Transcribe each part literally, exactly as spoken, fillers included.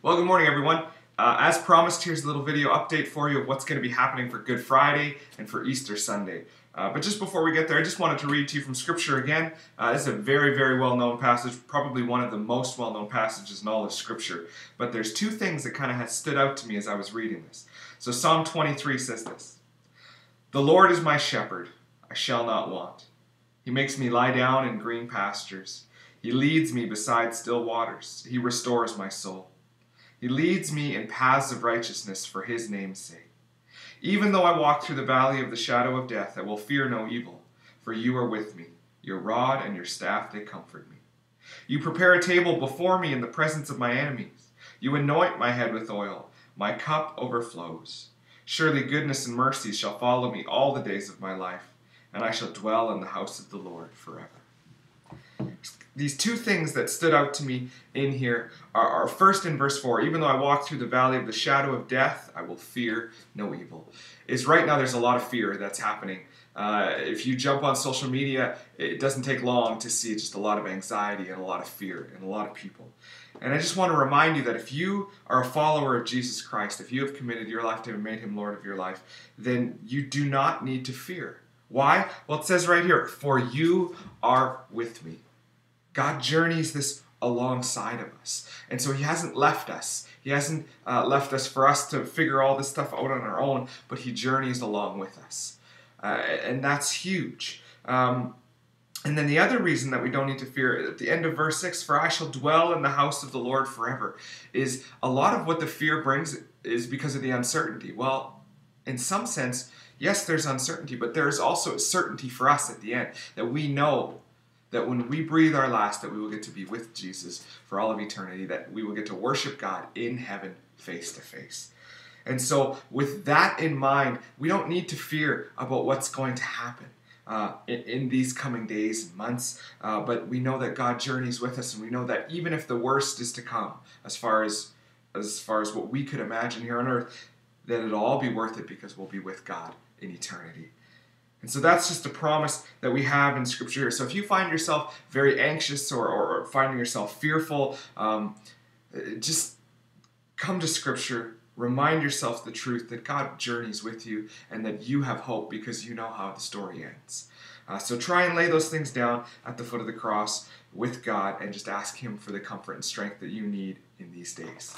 Well, good morning, everyone. Uh, as promised, here's a little video update for you of what's going to be happening for Good Friday and for Easter Sunday. Uh, but just before we get there, I just wanted to read to you from Scripture again. Uh, this is a very, very well-known passage, probably one of the most well-known passages in all of Scripture. But there's two things that kind of had stood out to me as I was reading this. So Psalm twenty-three says this: "The Lord is my shepherd, I shall not want. He makes me lie down in green pastures. He leads me beside still waters. He restores my soul. He leads me in paths of righteousness for his name's sake. Even though I walk through the valley of the shadow of death, I will fear no evil, for you are with me. Your rod and your staff, they comfort me. You prepare a table before me in the presence of my enemies. You anoint my head with oil. My cup overflows. Surely goodness and mercy shall follow me all the days of my life, and I shall dwell in the house of the Lord forever." These two things that stood out to me in here are, are first in verse four, "Even though I walk through the valley of the shadow of death, I will fear no evil." Is right now there's a lot of fear that's happening. Uh, if you jump on social media, it doesn't take long to see just a lot of anxiety and a lot of fear in a lot of people. And I just want to remind you that if you are a follower of Jesus Christ, if you have committed your life to him and made him Lord of your life, then you do not need to fear. Why? Well, it says right here, "For you are with me." God journeys this alongside of us. And so he hasn't left us. He hasn't uh, left us for us to figure all this stuff out on our own, but he journeys along with us. Uh, and that's huge. Um, and then the other reason that we don't need to fear, at the end of verse six, "For I shall dwell in the house of the Lord forever," is a lot of what the fear brings is because of the uncertainty. Well, in some sense, yes, there's uncertainty, but there's also certainty for us at the end, that we know that when we breathe our last, that we will get to be with Jesus for all of eternity, that we will get to worship God in heaven face to face. And so with that in mind, we don't need to fear about what's going to happen uh, in, in these coming days and months, uh, but we know that God journeys with us, and we know that even if the worst is to come, as far as, as far as what we could imagine here on earth, that it'll all be worth it because we'll be with God in eternity. And so that's just a promise that we have in Scripture here. So if you find yourself very anxious or, or, or finding yourself fearful, um, just come to Scripture. Remind yourself the truth that God journeys with you and that you have hope because you know how the story ends. Uh, so try and lay those things down at the foot of the cross with God and just ask him for the comfort and strength that you need in these days.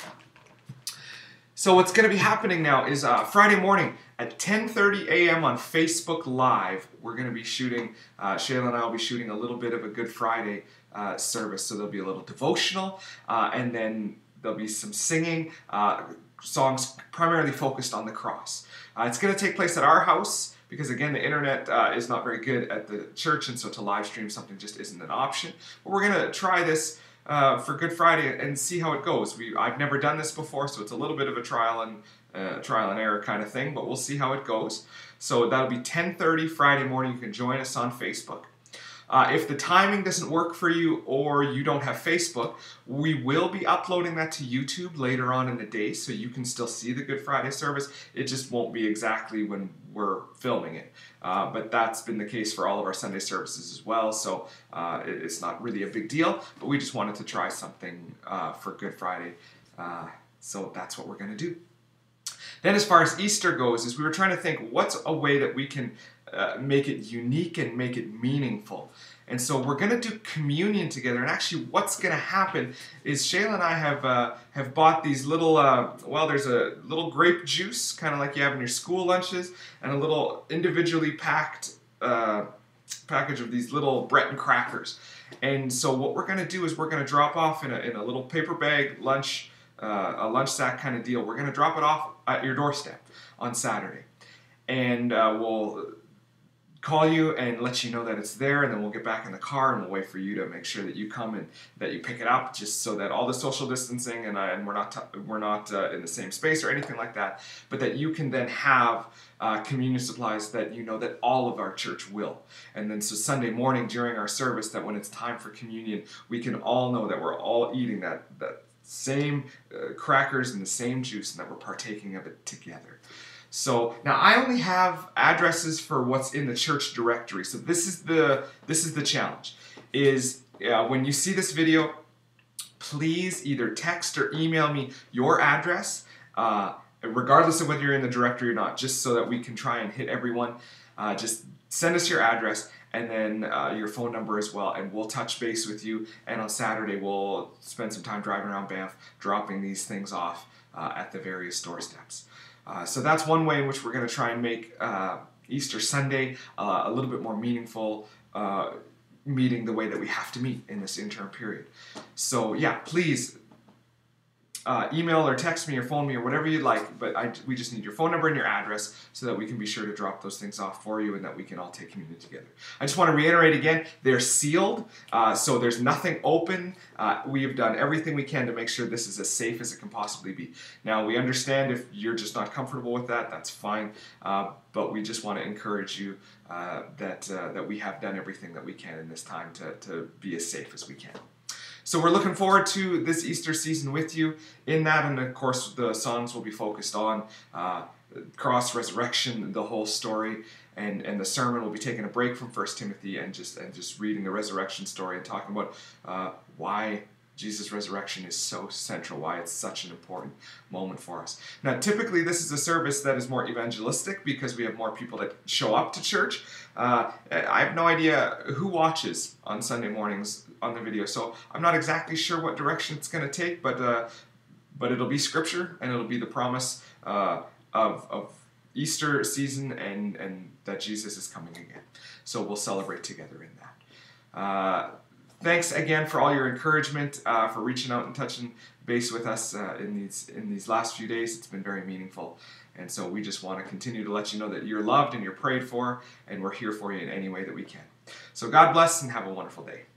So what's going to be happening now is uh, Friday morning at ten thirty a m on Facebook Live, we're going to be shooting, uh, Shayla and I will be shooting a little bit of a Good Friday uh, service. So there'll be a little devotional, uh, and then there'll be some singing, uh, songs primarily focused on the cross. Uh, it's going to take place at our house because, again, the internet uh, is not very good at the church, and so to live stream something just isn't an option. But we're going to try this Uh, for Good Friday and see how it goes. We I've never done this before, so it's a little bit of a trial and uh, trial and error kind of thing, but we'll see how it goes. So that'll be ten thirty Friday morning. You can join us on Facebook. Uh, if the timing doesn't work for you or you don't have Facebook, we will be uploading that to YouTube later on in the day, so you can still see the Good Friday service. It just won't be exactly when we're filming it. Uh, but that's been the case for all of our Sunday services as well, so uh, it, it's not really a big deal, but we just wanted to try something uh, for Good Friday, uh, so that's what we're going to do. Then as far as Easter goes, is we were trying to think what's a way that we can uh, make it unique and make it meaningful. And so we're going to do communion together. And actually what's going to happen is Shayla and I have uh, have bought these little, uh, well, there's a little grape juice, kind of like you have in your school lunches, and a little individually packed uh, package of these little Breton crackers. And so what we're going to do is we're going to drop off in a, in a little paper bag lunch Uh, a lunch sack kind of deal. We're going to drop it off at your doorstep on Saturday. And uh, we'll call you and let you know that it's there, and then we'll get back in the car and we'll wait for you to make sure that you come and that you pick it up, just so that all the social distancing and, uh, and we're not t- we're not uh, in the same space or anything like that, but that you can then have uh, communion supplies that you know that all of our church will. And then so Sunday morning during our service, that when it's time for communion, we can all know that we're all eating that that same uh, crackers and the same juice, and that we're partaking of it together. So now I only have addresses for what's in the church directory. So this is the this is the challenge. Is uh, when you see this video, please either text or email me your address, uh, regardless of whether you're in the directory or not, just so that we can try and hit everyone. Uh, just send us your address and then uh, your phone number as well, and we'll touch base with you. And on Saturday, we'll spend some time driving around Banff, dropping these things off uh, at the various doorsteps. Uh, so that's one way in which we're going to try and make uh, Easter Sunday uh, a little bit more meaningful, uh, meeting the way that we have to meet in this interim period. So yeah, please uh, email or text me or phone me or whatever you'd like, but I, we just need your phone number and your address so that we can be sure to drop those things off for you and that we can all take communion together. I just want to reiterate again, they're sealed, uh, so there's nothing open. Uh, we have done everything we can to make sure this is as safe as it can possibly be. Now, we understand if you're just not comfortable with that, that's fine, uh, but we just want to encourage you uh, that, uh, that we have done everything that we can in this time to, to be as safe as we can. So we're looking forward to this Easter season with you in that, and of course the songs will be focused on uh, cross, resurrection, the whole story, and, and the sermon will be taking a break from First Timothy and just and just reading the resurrection story and talking about uh, why Jesus' resurrection is so central, why it's such an important moment for us. Now, typically this is a service that is more evangelistic because we have more people that show up to church. Uh, I have no idea who watches on Sunday mornings on the video, so I'm not exactly sure what direction it's going to take, but uh, but it'll be Scripture, and it'll be the promise uh, of, of Easter season and, and that Jesus is coming again. So we'll celebrate together in that. Uh, Thanks again for all your encouragement, uh, for reaching out and touching base with us uh, in these in these last few days. It's been very meaningful. And so we just want to continue to let you know that you're loved and you're prayed for, and we're here for you in any way that we can. So God bless and have a wonderful day.